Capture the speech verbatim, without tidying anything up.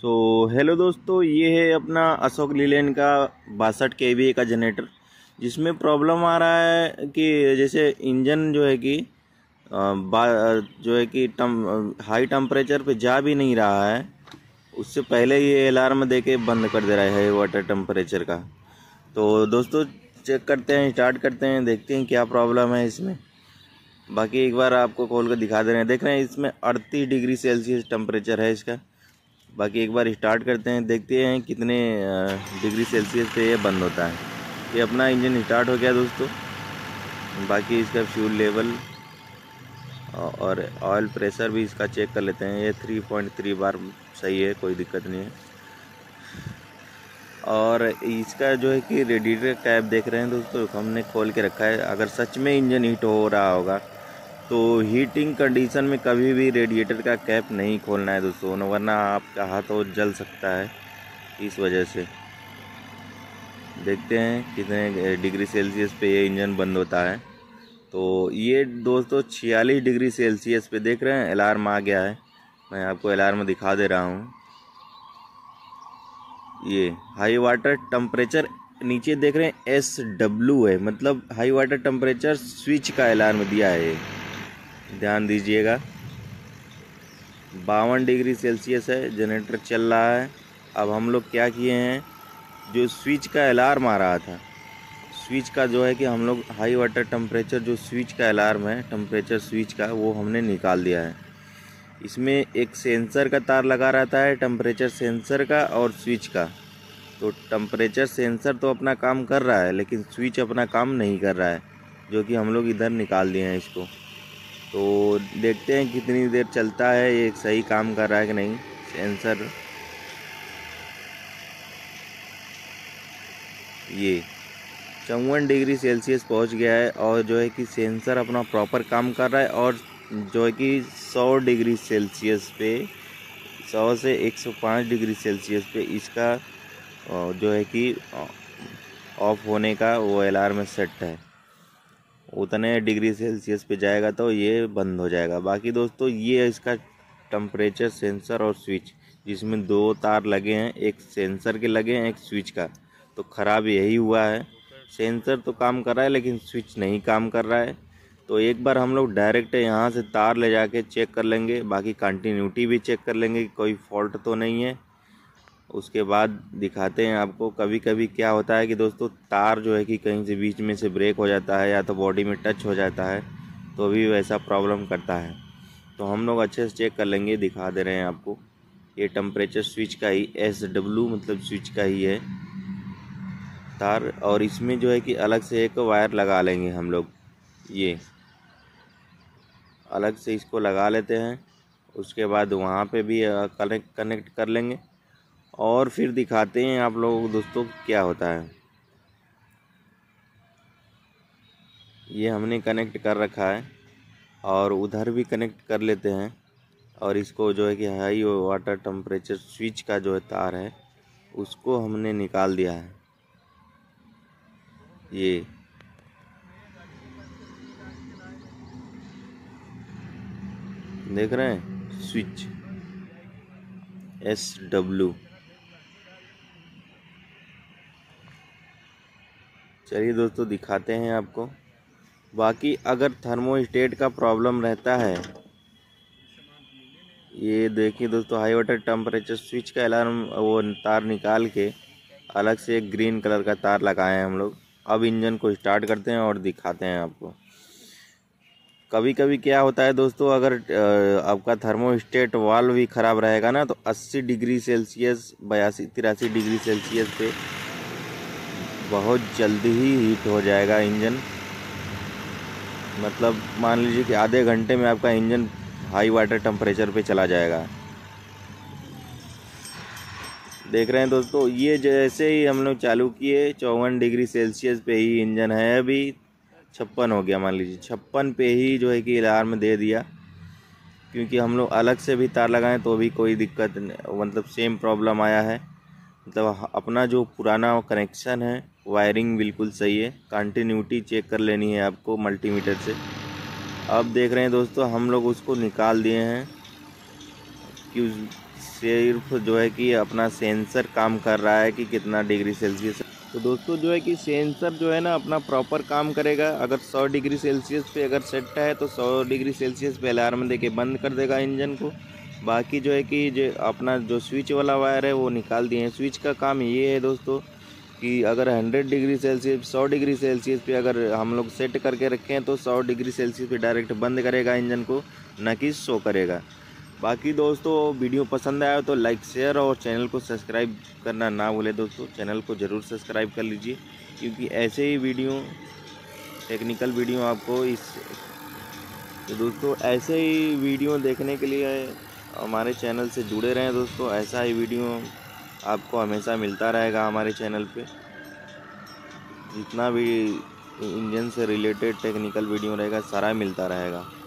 So hello दोस्तों, ये है अपना अशोक लीलैंड का बासठ के वी का जनरेटर, जिसमें प्रॉब्लम आ रहा है कि जैसे इंजन जो है कि जो है कि टम हाई टेम्परेचर पे जा भी नहीं रहा है। उससे पहले ये अलार्म दे के बंद कर दे रहा है हाई वाटर टेम्परेचर का। तो दोस्तों चेक करते हैं, स्टार्ट करते हैं, देखते हैं क्या प्रॉब्लम है इसमें। बाकी एक बार आपको खोल कर दिखा दे रहे हैं, देख रहे हैं इसमें अड़तीस डिग्री सेल्सियस टेम्परेचर है इसका। बाकी एक बार स्टार्ट करते हैं, देखते हैं कितने डिग्री सेल्सियस पे ये बंद होता है। ये अपना इंजन स्टार्ट हो गया दोस्तों। बाकी इसका फ्यूल लेवल और ऑयल प्रेशर भी इसका चेक कर लेते हैं। ये थ्री पॉइंट थ्री बार सही है, कोई दिक्कत नहीं है। और इसका जो है कि रेडिएटर कैप देख रहे हैं दोस्तों, हमने खोल के रखा है। अगर सच में इंजन हीट हो रहा होगा तो हीटिंग कंडीशन में कभी भी रेडिएटर का कैप नहीं खोलना है दोस्तों, वरना आपका हाथ तो जल सकता है। इस वजह से देखते हैं कितने डिग्री सेल्सियस पे ये इंजन बंद होता है। तो ये दोस्तों छियालीस डिग्री सेल्सियस पे देख रहे हैं अलार्म आ गया है। मैं आपको अलार्म दिखा दे रहा हूँ। ये हाई वाटर टेम्परेचर नीचे देख रहे हैं एस डब्ल्यू है, मतलब हाई वाटर टेम्परेचर स्विच का अलार्म दिया है, ध्यान दीजिएगा। बावन डिग्री सेल्सियस है, जनरेटर चल रहा है। अब हम लोग क्या किए हैं, जो स्विच का अलार्म आ रहा था, स्विच का जो है कि हम लोग हाई वाटर टेम्परेचर जो स्विच का अलार्म है, टेम्परेचर स्विच का, वो हमने निकाल दिया है। इसमें एक सेंसर का तार लगा रहता है, टेम्परेचर सेंसर का और स्विच का। तो टेम्परेचर सेंसर तो अपना काम कर रहा है, लेकिन स्विच अपना काम नहीं कर रहा है, जो कि हम लोग इधर निकाल दिए हैं इसको। तो देखते हैं कितनी देर चलता है, ये सही काम कर रहा है कि नहीं। सेंसर ये चौवन डिग्री सेल्सियस पहुंच गया है, और जो है कि सेंसर अपना प्रॉपर काम कर रहा है। और जो है कि सौ डिग्री सेल्सियस पे, सौ से एक सौ पाँच डिग्री सेल्सियस पे इसका जो है कि ऑफ होने का वो अलार्म सेट है। उतने डिग्री सेल्सियस पे जाएगा तो ये बंद हो जाएगा। बाकी दोस्तों ये इसका टेम्परेचर सेंसर और स्विच, जिसमें दो तार लगे हैं, एक सेंसर के लगे हैं, एक स्विच का। तो ख़राब यही हुआ है, सेंसर तो काम कर रहा है लेकिन स्विच नहीं काम कर रहा है। तो एक बार हम लोग डायरेक्ट यहाँ से तार ले जाके चेक कर लेंगे, बाकी कंटिन्यूटी भी चेक कर लेंगे कि कोई फॉल्ट तो नहीं है। उसके बाद दिखाते हैं आपको। कभी कभी क्या होता है कि दोस्तों तार जो है कि कहीं से बीच में से ब्रेक हो जाता है, या तो बॉडी में टच हो जाता है, तो भी वैसा प्रॉब्लम करता है। तो हम लोग अच्छे से चेक कर लेंगे, दिखा दे रहे हैं आपको। ये टेम्परेचर स्विच का ही, एस डब्ल्यू मतलब स्विच का ही है तार। और इसमें जो है कि अलग से एक वायर लगा लेंगे हम लोग, ये अलग से इसको लगा लेते हैं। उसके बाद वहाँ पे भी कनेक्ट कनेक्ट कर लेंगे, और फिर दिखाते हैं आप लोगों को दोस्तों क्या होता है। ये हमने कनेक्ट कर रखा है, और उधर भी कनेक्ट कर लेते हैं। और इसको जो है कि हाई वाटर टेम्परेचर स्विच का जो है तार है, उसको हमने निकाल दिया है। ये देख रहे हैं स्विच एस डब्ल्यू। चलिए दोस्तों दिखाते हैं आपको। बाकी अगर थर्मोस्टेट का प्रॉब्लम रहता है, ये देखिए दोस्तों, हाई वाटर टेम्परेचर स्विच का अलार्म वो तार निकाल के अलग से एक ग्रीन कलर का तार लगाए हैं हम लोग। अब इंजन को स्टार्ट करते हैं और दिखाते हैं आपको। कभी कभी क्या होता है दोस्तों, अगर आपका थर्मोस्टेट वाल्व भी ख़राब रहेगा ना, तो अस्सी डिग्री सेल्सियस, बयासी तिरासी डिग्री सेल्सियस पे बहुत जल्दी ही हीट हो जाएगा इंजन। मतलब मान लीजिए कि आधे घंटे में आपका इंजन हाई वाटर टेम्परेचर पे चला जाएगा। देख रहे हैं दोस्तों, ये जैसे ही हम लोग चालू किए चौवन डिग्री सेल्सियस पे ही इंजन है, अभी छप्पन हो गया, मान लीजिए छप्पन पे ही जो है कि अलार्म दे दिया। क्योंकि हम लोग अलग से भी तार लगाएं तो भी कोई दिक्कत, मतलब सेम प्रॉब्लम आया है। मतलब अपना जो पुराना कनेक्शन है, वायरिंग बिल्कुल सही है। कंटिन्यूटी चेक कर लेनी है आपको मल्टीमीटर से। अब देख रहे हैं दोस्तों, हम लोग उसको निकाल दिए हैं कि सिर्फ जो है कि अपना सेंसर काम कर रहा है कि कितना डिग्री सेल्सियस है। तो दोस्तों जो है कि सेंसर जो है ना अपना प्रॉपर काम करेगा। अगर सौ डिग्री सेल्सियस पे अगर सेट है तो सौ डिग्री सेल्सियस पे अलार्म देके बंद कर देगा इंजन को। बाकी जो है कि जो अपना जो स्विच वाला वायर है वो निकाल दिए हैं। स्विच का काम ये है दोस्तों कि अगर हंड्रेड डिग्री सेल्सियस सौ डिग्री सेल्सियस पे अगर हम लोग सेट करके रखें तो सौ डिग्री सेल्सियस पे डायरेक्ट बंद करेगा इंजन को, न कि शो करेगा। बाकी दोस्तों वीडियो पसंद आया तो लाइक शेयर और चैनल को सब्सक्राइब करना ना भूलें। दोस्तों चैनल को ज़रूर सब्सक्राइब कर लीजिए, क्योंकि ऐसे ही वीडियो टेक्निकल वीडियो आपको इस तो दोस्तों ऐसे ही वीडियो देखने के लिए हमारे चैनल से जुड़े रहें। दोस्तों ऐसा ही वीडियो आपको हमेशा मिलता रहेगा हमारे चैनल पे। जितना भी इंजन से रिलेटेड टेक्निकल वीडियो रहेगा सारा मिलता रहेगा।